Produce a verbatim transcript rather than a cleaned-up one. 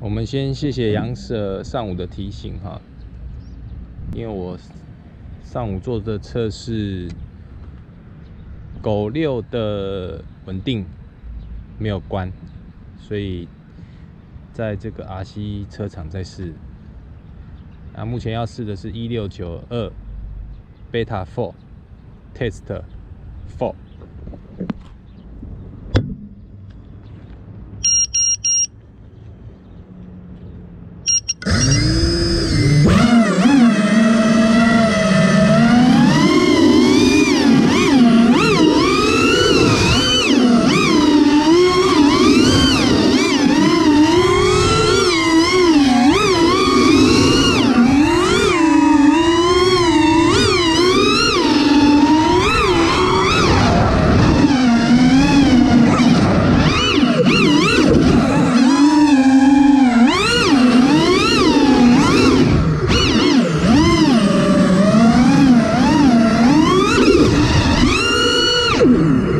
我们先谢谢杨 Sir 上午的提醒哈，因为我上午做的测试，狗六的稳定没有关，所以在这个 R C 车厂在试。啊，目前要试的是一六九二 Beta 四 Test 四。 Mm-hmm.